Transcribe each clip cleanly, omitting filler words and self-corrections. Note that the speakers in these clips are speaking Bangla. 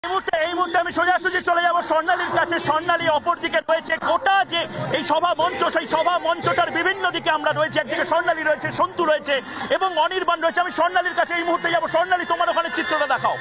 এই মুহূর্তে আমি সোজাসুজি চলে যাব স্বর্ণালীর কাছে। স্বর্ণালী অপরদিকে রয়েছে গোটা যে এই সভা মঞ্চ, সেই সভা মঞ্চটার বিভিন্ন দিকে আমরা রয়েছে। একদিকে স্বর্ণালী রয়েছে, সন্তু রয়েছে এবং অনির্বাণ রয়েছে। আমি স্বর্ণালীর কাছে এই মুহূর্তে যাব। স্বর্ণালী, তোমার ওখানে চিত্রটা দেখাও।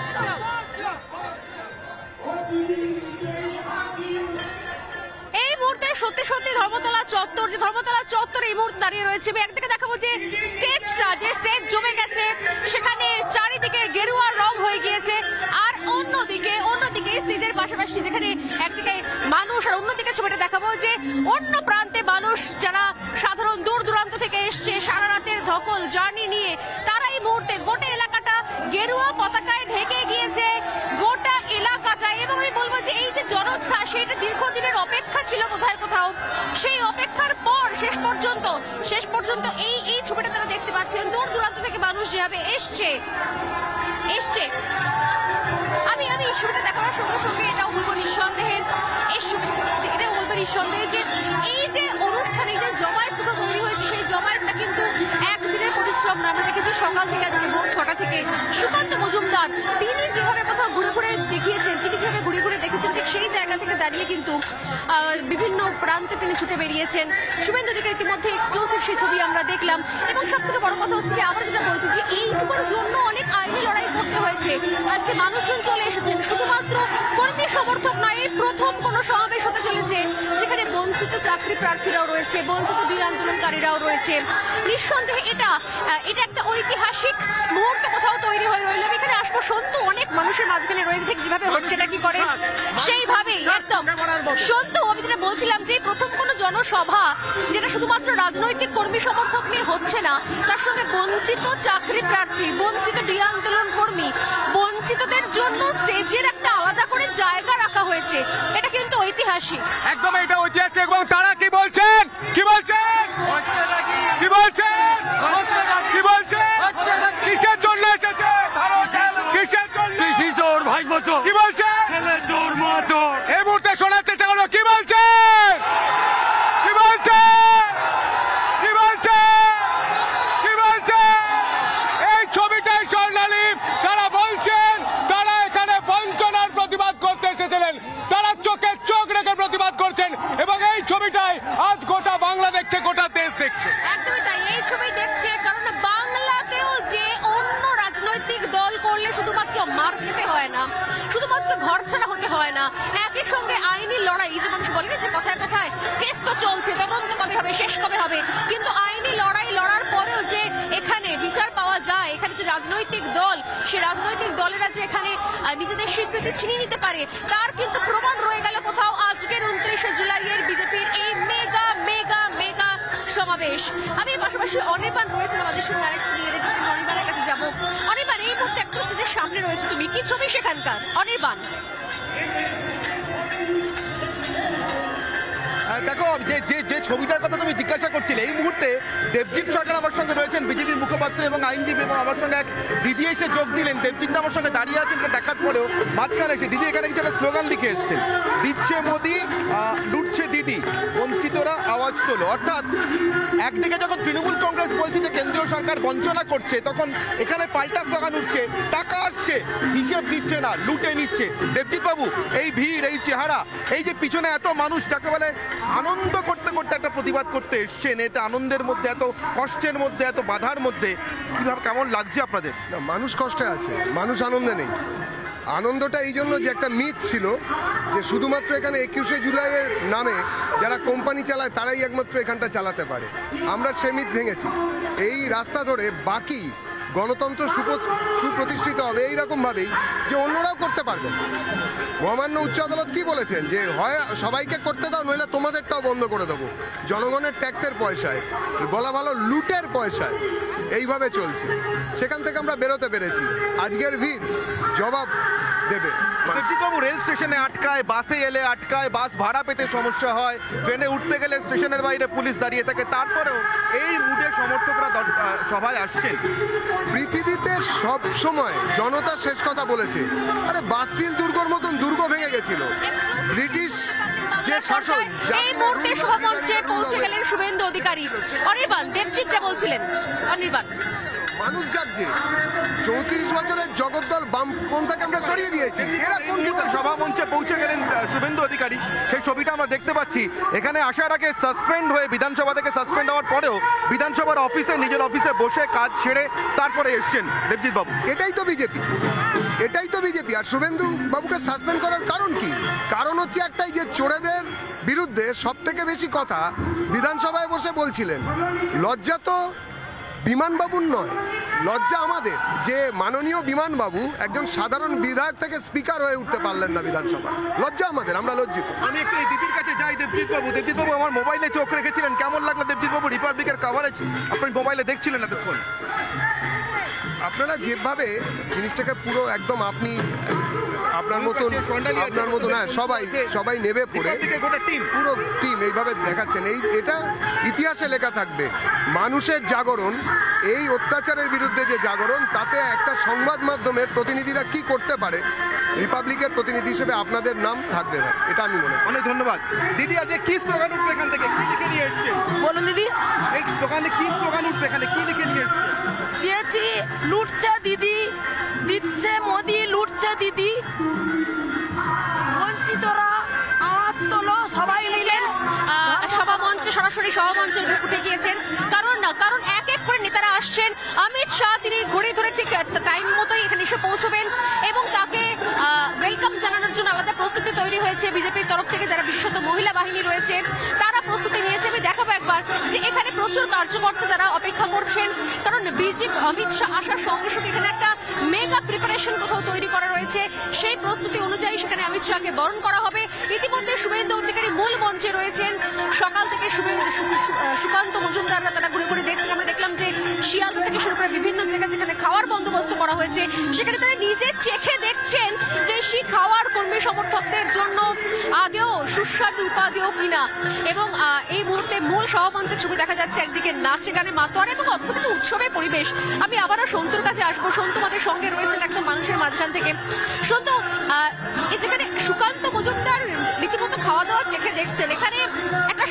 এই মুহূর্তে সত্যি সত্যি ধর্মতলা চত্বর, যে ধর্মতলা চত্বর এই মুহূর্তে দাঁড়িয়ে রয়েছে। একদিকে দেখাবো যে স্টেজটা, যে স্টেজ জমে গেছে, সেখানে চারিদিকে গেরুয়া রং হয়ে গিয়েছে। আর অন্যদিকে স্টেজের পাশাপাশি যেখানে একদিকে মানুষ, আর অন্যদিকে ছবিটা দেখাবো যে অন্য প্রান্তে মানুষ যারা সাধারণ দূর দূরান্ত থেকে এসছে সারা রাতের ধকল জার্নি নিয়ে, তারা এই মুহূর্তে গোটা এলাকাটা গেরুয়া পতাকায় ঢেকে গিয়েছে, গোটা এলাকাটা। এবং আমি বলবো যে এই যে জনোচ্ছ্বাস, সেটা দীর্ঘদিনের অপেক্ষা ছিল কোথাও। সেই অপেক্ষার পর শেষ পর্যন্ত এই ছবিটা তারা দেখতে পাচ্ছেন। দূর দূরান্ত থেকে মানুষ যেভাবে এসছে আমি ছবিটা দেখার সঙ্গে সঙ্গে এটাও বলবো নিঃসন্দেহে যে এই যে অনুষ্ঠান, এই যে জমায়েতটা তৈরি হয়েছে, সেই জমায়েতটা কিন্তু একদিনের পরিশ্রম না। আমরা দেখেছি সকাল থেকে আজকে ভোর 6টা থেকে সুকান্ত মজুমদার তিনি যেভাবে কোথাও ঘুরে ঘুরে দেখেছেন, ঠিক সেই জায়গা থেকে দাঁড়িয়ে কিন্তু বিভিন্ন প্রান্তে তিনি ছুটে বেরিয়েছেন। শুভেন্দু অধিকারী ইতিমধ্যে এক্সক্লুসিভ সেই ছবি আমরা দেখলাম। এবং সব থেকে বড় কথা হচ্ছে কি, আমরা যেটা বলছি যে এইটুকুর জন্য অনেক আইনি লড়াই করতে হয়েছে। আজকে মানুষজন চলে এসেছেন, শুধুমাত্র কর্মী সমর্থক নয়, এই প্রথম কোনো সমাবেশ হতে চলেছে যেখানে বঞ্চিত চাকরি প্রার্থীরাও রয়েছে, বঞ্চিত বীর আন্দোলনকারীরাও রয়েছে। নিঃসন্দেহে এটা একটা ঐতিহাসিক মুহূর্ত কোথাও তৈরি হয়ে রইল। এখানে আসবো, সন্তু অনেক মানুষের মাঝখানে রয়েছে, ঠিক যেভাবে হচ্ছে এটা কি করে সেইভাবেই একদম সন্তু। আমি যেটা বলছিলাম যে প্রথম কোনো জনসভা যেটা শুধুমাত্র রাজনৈতিক কর্মী সমর্থক নিয়ে হচ্ছে না, তার সঙ্গে বঞ্চিত চাকরি প্রার্থী, বঞ্চিত বীর আন্দোলন কর্মী, বঞ্চিতদের জন্য স্টেজের একটা আলাদা করে জায়গা রাখা হয়েছে। এটা কিন্তু ঐতিহাসিক, একদম এটা ঐতিহাসিক। এবং তারা কি বলছেন কিসের জন্য এসেছে, ভাই মতো কি বলছে, এই মুহূর্তে শোনার চেষ্টা করো কি বলছে। এই ছবিটাই স্বর্ণালী। তারা বলছেন তারা এখানে বঞ্চনার প্রতিবাদ করতে এসেছিলেন, তারা চোখে চোখ রেখে প্রতিবাদ করছেন। এবং এই ছবিটাই আজ গোটা বাংলা দেখছে, গোটা দেশ দেখছে। একদমই তাই, এই ছবি দেখছে। কারণ বাংলাতেও যে অন্য রাজনৈতিক দল করলে শুধুমাত্র মার খেতে হয় না, শুধুমাত্র ঘর ছাড়া হতে হয় না, একই সঙ্গে আইনি লড়াই, যে মানুষ বলে যে কথায় কথায় কেস তো চলছে, তদন্ত কবে হবে, শেষ কবে হবে, কিন্তু আইনি লড়াই লড়ার পরেও যে এখানে বিচার পাওয়া যায়, এখানে যে রাজনৈতিক দল, সে রাজনৈতিক দলেরা যে এখানে নিজেদের স্বীকৃতি ছিনিয়ে নিতে পারে, তার কিন্তু প্রমাণ রয়ে গেল কোথাও আজকের 29শে জুলাইয়ের বিজেপির এই মেগা মেগা মেগা সমাবেশ। আমি পাশাপাশি অনির্বাণ রয়েছেন আমাদের সঙ্গে, অনির্বাণের কাছে যাবো। অনির্বাণ, এই মুহূর্তে একটা স্টেজের সামনে রয়েছে, তুমি কি ছবি সেখানকার? অনির্বাণ, দেখো যে ছবিটার কথা তুমি জিজ্ঞাসা করছিলে, এই মুহূর্তে দেবজিৎ সরকার আমার সঙ্গে রয়েছেন, বিজেপির মুখপাত্র এবং আইনজীবী, এবং আমার সঙ্গে এক দিদি এসে যোগ দিলেন। দেবজিৎ আমার সঙ্গে দাঁড়িয়ে আছেন, দেখার পরেও মাঝখানে এসে দিদি এখানে কিছু একটা স্লোগান লিখে এসছেন, দিচ্ছে মোদি, লুটছে দিদি, বঞ্চিতরা আওয়াজ তোলো। অর্থাৎ একদিকে যখন তৃণমূল কংগ্রেস বলছে যে কেন্দ্রীয় সরকার বঞ্চনা করছে, তখন এখানে পাল্টা স্লোগান উঠছে, টাকা আসছে হিসেব দিচ্ছে না, লুটে নিচ্ছে। দেবজিৎ বাবু, এই ভিড়, এই চেহারা, এই যে পিছনে এত মানুষ যাকে বলে আনন্দ করতে করতে একটা প্রতিবাদ করতে এসছেন, এতে আনন্দের মধ্যে, এত কষ্টের মধ্যে, এত বাধার মধ্যে কিভাবে, কেমন লাগছে আপনাদের? না, মানুষ কষ্টে আছে, মানুষ আনন্দে নেই। আনন্দটা এই জন্য যে একটা মিথ ছিল যে শুধুমাত্র এখানে 21শে জুলাইয়ের নামে যারা কোম্পানি চালায় তারাই একমাত্র এখানটা চালাতে পারে। আমরা সে মিথ ভেঙেছি। এই রাস্তা ধরে বাকি গণতন্ত্র সুপ্রতিষ্ঠিত হবে এইরকমভাবেই যে অন্যরাও করতে পারবে। মহামান্য উচ্চ আদালত কি বলেছেন যে হয় সবাইকে করতে দাও, নইলে তোমাদেরটাও বন্ধ করে দেবো। জনগণের ট্যাক্সের পয়সায়, বলা ভালো লুটের পয়সায় এইভাবে চলছে। সেখান থেকে আমরা বেরোতে পেরেছি। আজকের ভিড় জবাব দেবে। দেবজিৎবাবু, রেল স্টেশনে আটকায়, বাসে এলে আটকায়, বাস ভাড়া পেতে সমস্যা হয়, ট্রেনে উঠতে গেলে স্টেশনের বাইরে পুলিশ দাঁড়িয়ে থাকে, তারপরেও এই মুডে সমর্থকরা সবাই আসছেন। পৃথিবীতে সব সময় জনতা শেষ কথা বলেছে। আরে বাসিল দুর্গর মতন দুর্গ ভেঙে গেছিল। ব্রিটিশ যে শাসন, এই মুহূর্তে সমাজে পৌঁছে গেলেন শুভেন্দু অধিকারী। অনির্বাণ, দেবজিৎ যা বলছিলেন, অনির্বাণ। মানুষ জাগছে। 34 বছরের জগদ্দল বামপন্থাকে আমরা সরিয়ে দিয়েছি। এরা কোন সভা মঞ্চে পৌঁছে গেলেন শুভেন্দু অধিকারী, সেই ছবিটা আমরা দেখতে পাচ্ছি। এখানে আসার আগে সাসপেন্ড হয়ে বিধানসভা থেকে সাসপেন্ড হওয়ার পরেও বিধানসভার অফিসে নিজের অফিসে বসে কাজ সেরে তারপরে এসছেন দেবজিৎ বাবু। এটাই তো বিজেপি, এটাই তো বিজেপি। আর শুভেন্দু বাবুকে সাসপেন্ড করার কারণ কি? কারণ হচ্ছে একটাই, যে চোরেদের বিরুদ্ধে সব থেকে বেশি কথা বিধানসভায় বসে বলছিলেন। লজ্জা তো বিমানবাবুর নয়, লজ্জা আমাদের যে মাননীয় বিমানবাবু একজন সাধারণ বিধায়ক থেকে স্পিকার হয়ে উঠতে পারলেন না বিধানসভা। লজ্জা আমাদের, আমরা লজ্জিত। আমি একটু এই দিদির কাছে যাই। দেবজিৎ বাবু আমার মোবাইলে চোখ রেখেছিলেন, কেমন লাগলো দেবজিৎ বাবু রিপাবলিকের কভারেজ আপনি মোবাইলে দেখছিলেন এতক্ষণ? আপনারা যেভাবে জিনিসটাকে পুরো একদম আপনার মতন হ্যাঁ সবাই নেবে পড়ে পুরো টিম এইভাবে দেখাচ্ছেন, এটা ইতিহাসে লেখা থাকবে। মানুষের জাগরণ, এই অত্যাচারের বিরুদ্ধে যে জাগরণ, তাতে একটা সংবাদ মাধ্যমের প্রতিনিধিরা কি করতে পারে, রিপাবলিকের প্রতিনিধি হিসেবে আপনাদের নাম থাকবে না, এটা আমি মনে করি। অনেক ধন্যবাদ দিদি। আজকে কি স্লোগান উঠবে এখান থেকে, কি লিখে নিয়ে এসছেন? বলুন দিদি। এই দোকানে কি স্লোগান উঠবে, এখানে কি লিখে নিয়ে এসছেন? দিয়েছি লুটছে দিদি, দিচ্ছে মোদি, লুটছে দিদি, বঞ্চিতরা আওয়াজ তোলো, সবাই মিলে। সভা মঞ্চে সরাসরি সভা মঞ্চে উঠে গিয়েছেন, কারণ এক এক করে নেতারা আসছেন। অমিত শাহ তিনি ঘড়ি ধরে ঠিক টাইম মতোই এখানে এসে পৌঁছবেন এবং তাকে ওয়েলকাম জানানোর জন্য আলাদা প্রস্তুতি তৈরি হয়েছে বিজেপির তরফ থেকে। যারা বিশেষত মহিলা বাহিনী রয়েছে তারা প্রস্তুতি নিয়েছে। আমি দেখাবো একবার যে এখানে প্রচুর কার্যকর্তা যারা অপেক্ষা করছেন, কারণ বিজেপি অমিত শাহ আসার সঙ্গে সঙ্গে এখানে একটা মেগা প্রিপারেশন কোথাও তৈরি করা রয়েছে। সেই প্রস্তুতি অনুযায়ী সেখানে অমিত শাহকে বরণ করা হবে। ইতিমধ্যে শুভেন্দু অধিকারী মূল মঞ্চে রয়েছেন। সকাল থেকে সুকান্ত মজুমদাররা তারা ঘুরে ঘুরে দেখছেন। আমরা দেখলাম যে শিয়ালদা থেকে শুরু করে বিভিন্ন জায়গায় যেখানে খাওয়ার বন্দোবস্ত করা হয়েছে, সেখানে তারা নিজে চেখে দেখছেন যে সেই খাওয়ার কর্মী সমর্থকদের জন্য আদেও সুস্বাদু উপাদেয় কিনা। এবং এই মুহূর্তে মূল সভামঞ্চের ছবি দেখা যাচ্ছে, একদিকে নাচে গানে মাতোয়ারা এবং অদ্ভুত উৎসবের পরিবেশ। আমি আবারও সন্তুর কাছে আসবো। সন্তু আমাদের সঙ্গে রয়েছেন একদম মানুষের মাঝখান থেকে। সন্তু, এই যেখানে সুকান্ত মজুমদার রীতিমতো খাওয়া দাওয়া চেখে দেখছেন, এখানে একটা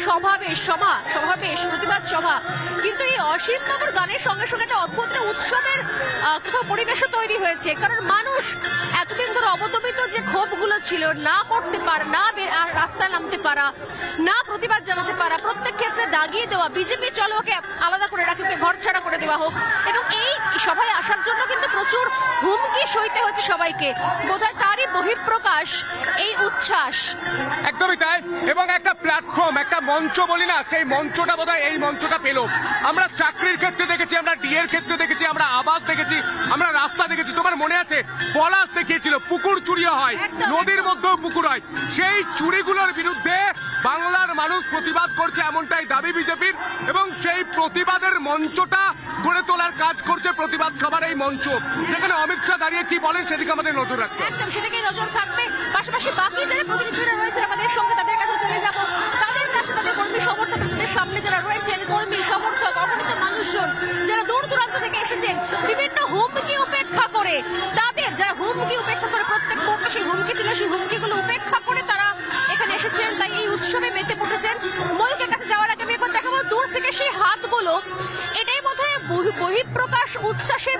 সমাবেশ প্রতিবাদ সভা, কিন্তু এই অসীম বাবুর গানের সঙ্গে সঙ্গে একটা অদ্ভুত উৎসবের কোথাও পরিবেশও তৈরি হয়েছে। কারণ মানুষ এতদিন ধরে অবদমিত যে ক্ষোভগুলো ছিল, না করতে পারা, না রাস্তায় নামতে পারা, না প্রতিবাদ জানাতে পারা, প্রত্যেক ক্ষেত্রে দাগিয়ে দেওয়া, বিজেপি চলো ওকে আলাদা করে রাখি, ওকে ঘর ছাড়া করে দেওয়া হোক, এবং এই সভায় আসার জন্য কিন্তু প্রচুর হুমকি সইতে হচ্ছে সবাইকে। বোধহয় তারই বহিঃপ্রকাশ এই উচ্ছ্বাস। একদমই তাই। এবং একটা প্ল্যাটফর্ম, একটা মঞ্চ বলি না, সেই মঞ্চটা বোধহয় এই মঞ্চটা পেল। আমরা চাকরির ক্ষেত্রে দেখেছি, আমরা ডিএর ক্ষেত্রে দেখেছি, আমরা আবাস দেখেছি, আমরা রাস্তা দেখেছি। তোমার মনে আছে পলাশ দেখিয়েছিল পুকুর চুরি হয়, নদীর মধ্যেও পুকুর হয়। সেই চুরিগুলোর বিরুদ্ধে বাংলার মানুষ প্রতিবাদ করছে, এমনটাই দাবি বিজেপির। এবং সেই প্রতিবাদের মঞ্চটা গড়ে তোলার কাজ করছে প্রতিবাদ সভার এই মঞ্চ, যেখানে অমিত শাহ দাঁড়িয়ে কি বলেন সেদিকে আমাদের নজর রাখতে হবে। একদম সেদিকে নজর থাকবে। পাশাপাশি বাকি যারা প্রতিনিধিরা রয়েছে আমাদের সঙ্গে, তাদের কাছে চলে যাব। তাদের কাছে তাদের কর্মী সমর্থকদের সামনে যারা রয়েছেন, কর্মী সমর্থক অগণিত মানুষজন যারা দূর দূরান্ত থেকে এসেছেন, বিভিন্ন হুমকি উপেক্ষা করে, তাদের যারা হুমকি উপেক্ষা করে, প্রত্যেক মুহূর্তে সেই হুমকি ছিল, সেই হুমকিগুলো উপেক্ষা করে তারা এখানে এসেছেন। তাই এই উৎসবে মেতে পড়েছেন। ময়ূকের কাছে যাওয়ার আগে আমি একবার দেখাবো দূর থেকে সেই হাতগুলো। এটাই বোধহয় বহিঃপ্রকাশ, উচ্ছ্বাসের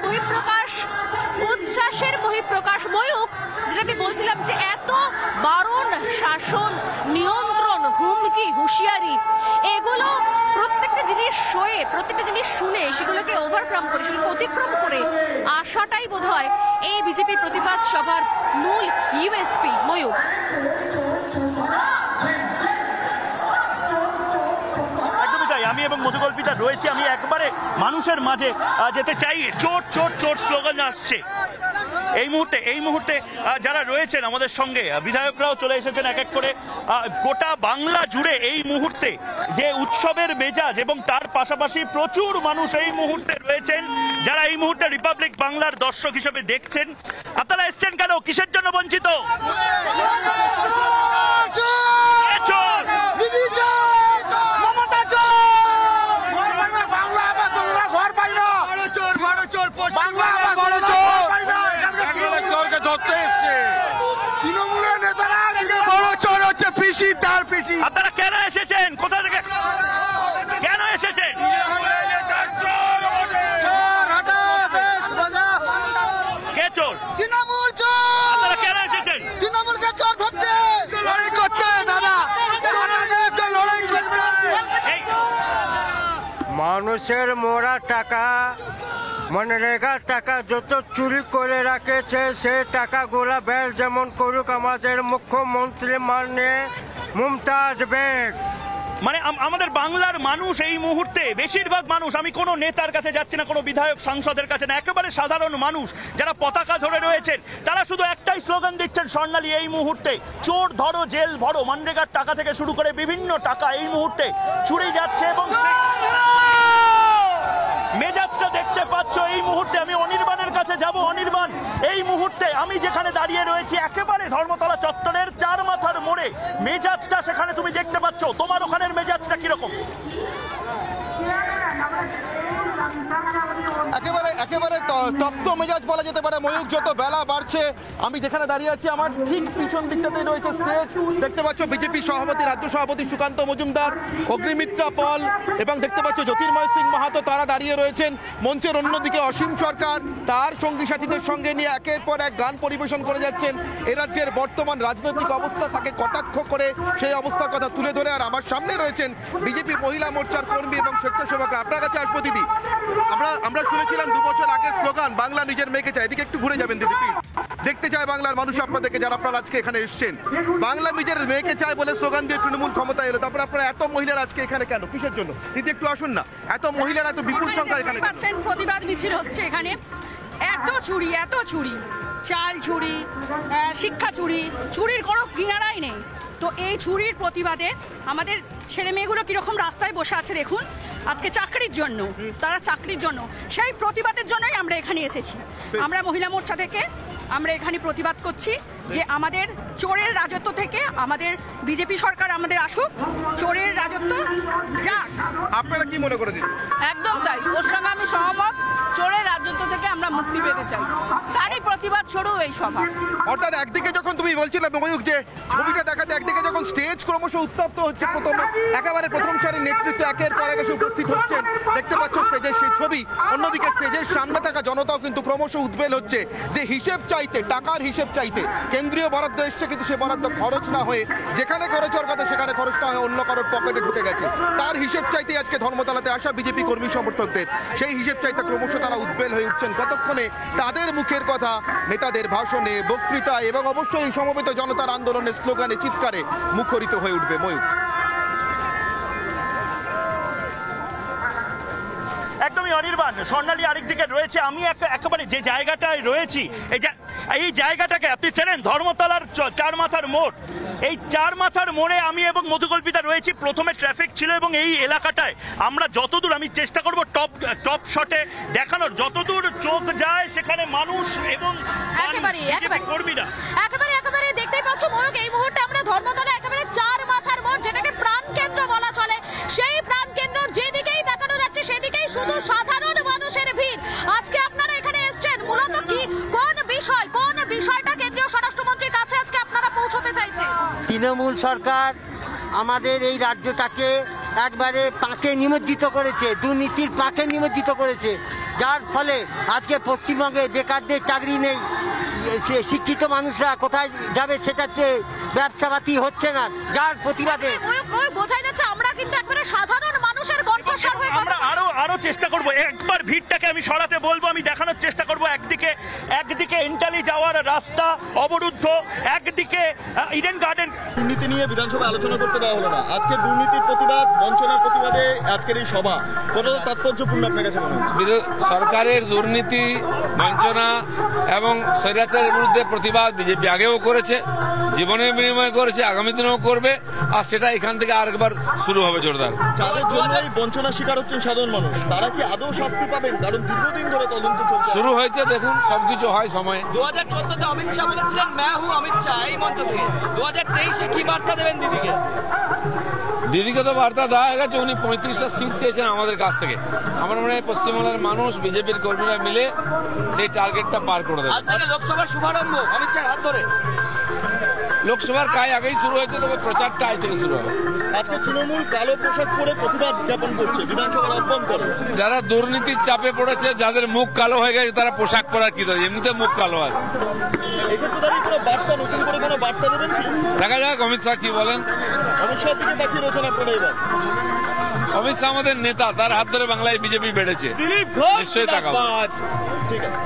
বহিঃপ্রকাশ। ময়ূক, যেটা আমি বলছিলাম যে এত বারণ, শাসন, নিয়ন্ত্রণ, হুমকি, হুঁশিয়ারি, এগুলো প্রত্যেকটা জিনিস সয়ে, প্রত্যেকটা জিনিস শুনে সেগুলোকে ওভারকাম করে, সেগুলোকে অতিক্রম করে আসাটাই বোধহয় এই বিজেপির প্রতিবাদ সভার মূল ইউএসপি। ময়ূক, আমি এবং মধুকল্পিতা রয়েছে। আমি একবারে মানুষের মাঝে যেতে চাই। চোট চোট চোট স্লোগান আসছে এই মুহূর্তে যারা রয়েছেন আমাদের সঙ্গে, বিধায়করাও চলে এসেছেন এক এক করে। গোটা বাংলা জুড়ে এই মুহূর্তে যে উৎসবের মেজাজ, এবং তার পাশাপাশি প্রচুর মানুষ এই মুহূর্তে রয়েছেন যারা এই মুহূর্তে রিপাবলিক বাংলার দর্শক হিসেবে দেখছেন। আপনারা এসছেন কেন? কিসের জন্য বঞ্চিত? আপনারা কেন এসেছেন? কোথা থেকে কেন এসেছেন? দেশের মোরা টাকা মনরেগার টাকা যত চুরি করে রাখেছে সে টাকাগুলা বের যেমন করুক আমাদের মুখ্যমন্ত্রী মাননীয় মমতাজ বেগ। মানে আমাদের বাংলার মানুষ এই মুহূর্তে বেশিরভাগ মানুষ, আমি কোনো নেতার কাছে যাচ্ছি না, কোনো বিধায়ক সাংসদের কাছে না, একেবারে সাধারণ মানুষ যারা পতাকা ধরে রয়েছেন তারা শুধু একটাই স্লোগান দিচ্ছেন স্বর্ণালী এই মুহূর্তে চোর ধরো জেল ভরো। মনরেগার টাকা থেকে শুরু করে বিভিন্ন টাকা এই মুহূর্তে চুরি যাচ্ছে এবং মেজাজটা দেখতে পাচ্ছ এই মুহূর্তে। আমি অনির্বাণের কাছে যাব। অনির্বাণ, এই মুহূর্তে আমি যেখানে দাঁড়িয়ে রয়েছি একেবারে ধর্মতলা চত্বরের চার মাথার মোড়ে মেজাজটা সেখানে তুমি দেখতে পাচ্ছ, তোমার ওখানের মেজাজটা কিরকম? একেবারে তপ্ত মেজাজ বলা যেতে পারে ময়ূক। যত বেলা বাড়ছে আমি যেখানে দাঁড়িয়ে আছি আমার ঠিক পিছন দিকটাতেই রয়েছে স্টেজ। দেখতে পাচ্ছ বিজেপি সভাপতি, রাজ্য সভাপতি সুকান্ত মজুমদার, অগ্নিমিত্রা পল এবং দেখতে পাচ্ছ জ্যোতির্ময় সিং মাহাতো, তারা দাঁড়িয়ে রয়েছেন। মঞ্চের অন্যদিকে অসীম সরকার তার সঙ্গী সাথীদের সঙ্গে নিয়ে একের পর এক গান পরিবেশন করে যাচ্ছেন এ রাজ্যের বর্তমান রাজনৈতিক অবস্থা, তাকে কটাক্ষ করে সেই অবস্থার কথা তুলে ধরে। আর আমার সামনে রয়েছেন বিজেপি মহিলা মোর্চার কর্মী এবং স্বেচ্ছাসেবকরা। আপনার কাছে আসবো দিদি, আমরা শুনেছিলাম 2 বছর আগে স্লোগান বাংলা নিজের মেয়েকে চায়। এদিকে একটু ঘুরে যাবেন দিদি প্লিজ। দেখতে চায় বাংলার মানুষ আপনাদেরকে, যারা আপনারা আজকে এখানে এসেছেন। বাংলা নিজের মেয়েকে চায় বলে স্লোগান দিয়ে তৃণমূল ক্ষমতায় এলো। তারপরে আপনারা এত মহিলারা আজকে এখানে কেন, কিসের জন্য? দিদি একটু আসুন না, এত মহিলারা এত বিপুল সংখ্যা এখানে পাচ্ছেন। প্রতিবাদ মিছিল হচ্ছে এখানে, এত চুরি, চাল চুরি, শিক্ষা চুরি, চুরির কোনো কিনারাই নেই। তো এই চুরির প্রতিবাদে আমাদের ছেলে মেয়েগুলো কিরকম রাস্তায় বসে আছে দেখুন, আজকে চাকরির জন্য, তারা চাকরির জন্য, সেই প্রতিবাদের জন্যই আমরা এখানে এসেছি। আমরা মহিলা মোর্চা থেকে আমরা এখানে প্রতিবাদ করছি যে আমাদের চোরের রাজত্ব থেকে আমাদের বিজেপি সরকার আমাদের আসুক, চোরের রাজত্ব যাক। আপনারা কি মনে করে দিন? একদম তাই, ওর সঙ্গে আমি সহমত। চোরের রাজত্ব থেকে আমরা মুক্তি পেতে চাই, তারই প্রতিবাদ স্বরূপ এই সভা। অর্থাৎ একদিকে যখন তুমি বলছিলে ময়ূক যে ছবিটা দেখাতে, একদিকে যখন স্টেজ ক্রমশ উত্তপ্ত হচ্ছে, একেবারে প্রথম সারির নেতৃত্ব একের পর এক এসে উপস্থিত হচ্ছেন, দেখতে পাচ্ছ স্টেজের সেই ছবি। অন্যদিকে স্টেজের সামনে থাকা জনতাও কিন্তু ক্রমশ উদ্বেল হচ্ছে যে হিসেব চাইতে, টাকার হিসেব চাইতে। কেন্দ্রীয় বরাদ্দ এসছে কিন্তু সে বরাদ্দ খরচ না হয়ে, যেখানে খরচ হওয়ার কথা সেখানে খরচ না হয়ে অন্য কারোর পকেটে ঢুকে গেছে। তার হিসেব চাইতে আজকে ধর্মতলাতে আসা বিজেপি কর্মী সমর্থকদের, সেই হিসেব চাইতে ক্রমশ তারা উদ্বেল হয়ে উঠছেন। কতক্ষণে তাদের মুখের কথা নেতাদের ভাষণে, বক্তৃতায় এবং অবশ্যই সমবেত জনতার আন্দোলনের স্লোগানে, চিৎকারে মুখরিত হয়ে উঠবে। ময়ূক, একদমই অনির্বাণ। স্বর্ণালী আরেকদিকে রয়েছে, আমি একেবারে যে জায়গাটায় রয়েছি এই জায়গাটাকে আপনি চেনেন, ধর্মতলার চার মাথার মোড়। এই চার মাথার মোড়ে আমি এবং মধুকল্পিতা রয়েছি। প্রথমে ট্রাফিক ছিল এবং এই এলাকাটায় আমরা যতদূর, আমি চেষ্টা করব টপ শটে দেখানোর, যতদূর চোখ যায় সেখানে মানুষ এবং কর্মীরা একেবারে দেখতেই পাচ্ছ ময়ূক। এই মুহূর্তে আমরা ধর্মতলা একেবারে চার মাথার মোড়, যেটাকে প্রাণ কেন্দ্র বলা চলে, সেই প্রাণ কেন্দ্র যেদিকেই দেখানো যাচ্ছে সেদিকেই শুধু সাধারণ মানুষের ভিড়। আজকে আপনারা এখানে এসেছেন মূলত কি, কোন বিষয়টা কেন্দ্রীয় স্বরাষ্ট্রমন্ত্রীর কাছে আজকে আপনারা পৌঁছতে চাইছেন? তৃণমূল সরকার আমাদের এই রাজ্যটাকে একবারে পাকে নিমজ্জিত করেছে, দুর্নীতির পাকে নিমজ্জিত করেছে, যার ফলে আজকে পশ্চিমবঙ্গে বেকারদের চাকরি নেই, শিক্ষিত মানুষরা কোথায় যাবে সেটাতে ব্যবসাপাতি হচ্ছে না, যার প্রতিবাদে বোঝাই যাচ্ছে আমরা কিন্তু একবারে সাধারণ মানুষের কণ্ঠস্বর হয়ে আমরা আরো চেষ্টা করব। একবার ভিড়টাকে আমি সরাতে বলবো, আমি দেখানোর চেষ্টা করব। একদিকে ইন্টালি যাওয়ার রাস্তা অবরুদ্ধ, একদিকে ইডেন গার্ডেন। দুর্নীতি নিয়ে বিধানসভায় আলোচনা করতে দেওয়া হলো না, আজকে দুর্নীতির প্রতিবাদ, বঞ্চনার প্রতিবাদে আজকের এই সভা কতটা তাৎপর্যপূর্ণ আপনার কাছে মনে হচ্ছে? সরকারের দুর্নীতি, বঞ্চনা এবং স্বৈরাচারের বিরুদ্ধে প্রতিবাদ বিজেপি আগেও করেছে, জীবনের বিনিময় করেছে, আগামী দিনেও করবে, আর সেটা এখান থেকে আরেকবার শুরু হবে জোরদার। যাদের জন্য এই বঞ্চনার শিকার হচ্ছেন সাধারণ মানুষ, তারা কি আদৌ শাস্তি পাবেন? কারণ দীর্ঘদিন ধরে তদন্ত চলছে, শুরু হয়েছে, দেখুন সবকিছু হয় সময়ে। 2014-তে অমিত শাহ বলেছিলেন मैं हूं অমিত শাহ এই মঞ্চ থেকে। 2023-এ কি বার্তা দেবেন দিদিকে? দিদিকে তো বার্তা দেওয়া হয়ে গেছে, উনি 35টা সিট চেয়েছেন আমাদের কাছ থেকে। আমার মনে হয় পশ্চিমবাংলার মানুষ, বিজেপির কর্মীরা মিলে সেই টার্গেটটা পার করে দেবে। আজ থেকে লোকসভার শুভারম্ভ অমিত শাহর হাত ধরে। লোকসভার কাজ আগেই শুরু হয়েছে, তবে প্রচারটা আজ থেকে শুরু হবে। আজকে তৃণমূল কালো পোশাক পরে প্রতিবাদ জ্ঞাপন করছে, বিধানসভার অভ্যন্তরে। যারা দুর্নীতির চাপে পড়েছে, যাদের মুখ কালো হয়ে গেছে, তারা পোশাক পরার কি দরকার? এমনিতে মুখ কালো আছে। এক্ষেত্রে দাঁড়িয়ে কোনো বার্তা, নতুন করে কোনো বার্তা দেবেন কি? দেখা যাক অমিত শাহ কি বলেন। অমিত শাহ দিকে তাকিয়ে রয়েছেন আপনারা এবার? অমিত শাহ আমাদের নেতা, তার হাত ধরে বাংলায় বিজেপি বেড়েছে। দিলীপ ঘোষ নিশ্চয়ই তাকাবো। ঠিক আছে,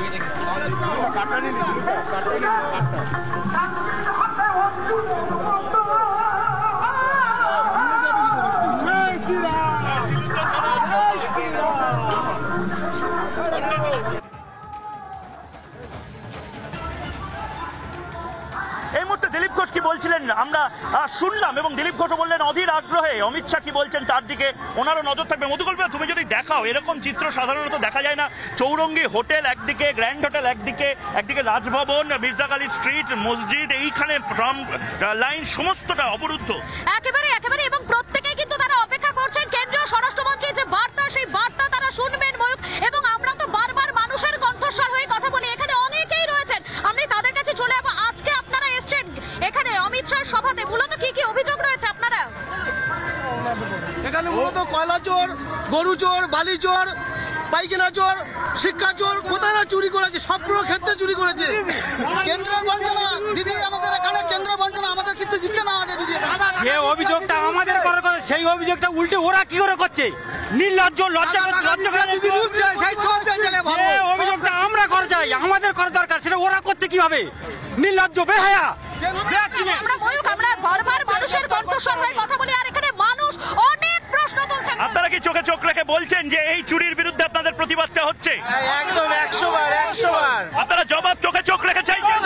এই মুহূর্তে দিলীপ ঘোষ কি বলছিলেন আমরা শুনলাম, এবং দিলীপ ঘোষও বললেন অধীর আগ্রহে অমিত শাহ কি বলছেন তার দিকে ওনারও নজর থাকবে। মধুকল্পনা, তুমি যদি দেখাও, এরকম চিত্র সাধারণত দেখা যায় না। চৌরঙ্গি হোটেল একদিকে, গ্র্যান্ড হোটেল একদিকে রাজভবন, মির্জাগালি স্ট্রিট, মসজিদ, এইখানে ট্রাম লাইন সমস্তটা অবরুদ্ধ। একেবারে এবং প্রত্যেকেই কিন্তু তারা অপেক্ষা করছেন কেন্দ্রীয় স্বরাষ্ট্রমন্ত্রী যে বার্তা, সেই বার্তা তারা শুনবেন ময়ূক। এবং আমরা তো বারবার মানুষের কণ্ঠস্বর হয়ে কথা বলি, এখানে অনেকেই রয়েছেন, আমি তাদের কাছে চলে যাবো। আজকে আপনারা এসছেন এখানে অমিত শাহ সভাতে, মূলত কি অভিযোগ রয়েছে আপনারা? এখানে মূলত কয়লা চোর, গরু চোর, বালি চোর, পাইখানা চোর, শিক্ষা চোর, কোথায় না চুরি করেছে, সবগুলো ক্ষেত্রে চুরি করেছে। কেন্দ্রের বঞ্চনা দিদি, আমাদের এখানে কেন্দ্র বঞ্চনা, আমাদের কিছু দিচ্ছে না। আমাদের দিদি যে অভিযোগটা আমাদের করার কথা, সেই অভিযোগটা উল্টে ওরা কি করে করছে? নির্লজ্জ, অভিযোগটা আমরা করা চাই, আমাদের করা দরকার, সেটা ওরা করছে কিভাবে? নির্লজ্জ, বেহায়া। আমরা বারবার মানুষের কণ্ঠস্বর হয়ে কথা বলি, আর এখানে মানুষ অনেক প্রশ্ন তুলছেন। আপনারা কি চোখে চোখ রেখে বলছেন যে এই চুরির বিরুদ্ধে আপনাদের প্রতিবাদটা হচ্ছে? একদম 100 বার। আপনারা জবাব চোখে চোখ রেখে চাইছেন?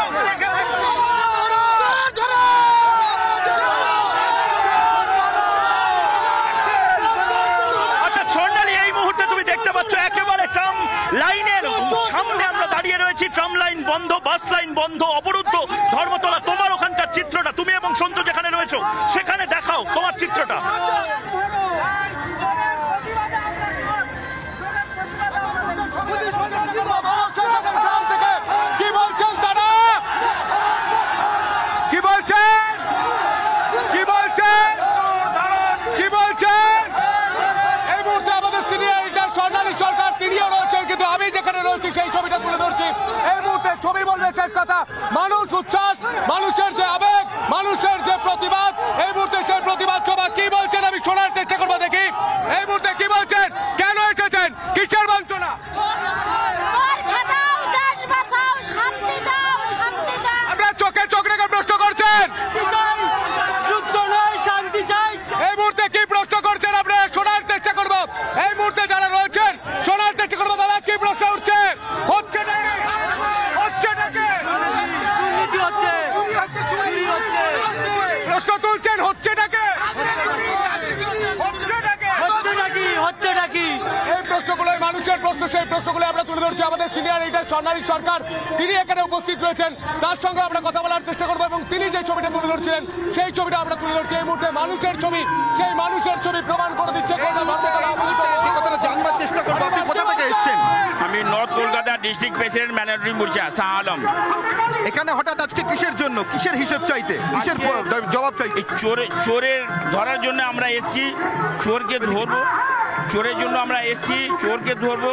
স্বর্ণালী, এই মুহূর্তে তুমি দেখতে পাচ্ছ একেবারে ট্রাম লাইনের সামনে আমরা দাঁড়িয়ে রয়েছি। ট্রাম লাইন বন্ধ, বাস লাইন বন্ধ, অবরুদ্ধ ধর্মতলা। তোমার ওখানকার চিত্রটা, তুমি এবং সন্তু যেখানে রয়েছো সেখানে দেখাও তোমার চিত্রটা। কি বলছেন তারা? কি বলছেন? এই মুহূর্তে আমাদের সিনিয়র এডিটর স্বর্ণালী সরকার, তিনিও রয়েছেন, কিন্তু আমি যেখানে রয়েছি সেই ছবিটা তুলে ধরছি। এই মুহূর্তে ছবি বলবে শেষ কথা, মানুষ উচ্ছ্বাস, মানুষের যে আবেগ, মানুষের যে প্রতিবাদ, এই মুহূর্তে সেই প্রতিবাদ সভা কি বলছেন আমি শোনার চেষ্টা করবো। দেখি এই মুহূর্তে কি বলছেন, কেন এসেছেন, কিসের বঞ্চনা? আপনারা চোখে চোখ রেখে প্রশ্ন করছেন, যুদ্ধ নয়, শান্তি চাই। এই মুহূর্তে কি প্রশ্ন করছেন আপনারা শোনার চেষ্টা করবো। এই মুহূর্তে যারা রয়েছেন শোনার চেষ্টা করবো, দাদা কি প্রশ্ন উঠছে? হচ্ছে নাকি? প্রশ্ন তুলছেন, হচ্ছে নাকি? এই প্রশ্নগুলো মানুষের প্রশ্ন, সেই প্রশ্নগুলো আমরা তুলে ধরছি। আমাদের সিনিয়র এডিটর স্বর্ণালী সরকার, তিনি এখানে উপস্থিত রয়েছেন, তার সঙ্গে আমরা কথা বলার চেষ্টা করবো, এবং তিনি যে ছবিটা তুলে ধরছিলেন সেই ছবিটা আমরা তুলে ধরছি। এই মুহূর্তে মানুষের ছবি, সেই মানুষের ছবি প্রমাণ করে দিচ্ছে যে কথাটা জানবার চেষ্টা করবো, আপনি কোথা থেকে এসেছেন? আমি north Kolkata district president manager মুর্শা শাহ আলম। এখানে হঠাৎ আজকে কিসের জন্য, কিসের হিসেব চাইতে, কিসের জবাব চাইতে? চোরের ধরার জন্য আমরা এসেছি, চোরকে ধরবো, চোরের জন্য আমরা এসেছি, চোরকে ধরবো।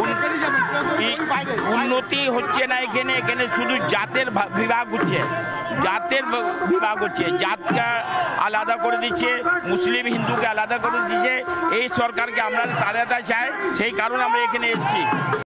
উন্নতি হচ্ছে না এখানে শুধু জাতের বিভাগ হচ্ছে, জাতকে আলাদা করে দিচ্ছে, মুসলিম হিন্দুকে আলাদা করে দিচ্ছে। এই সরকারকে আমরা তাড়াতে চাই, সেই কারণে আমরা এখানে এসেছি।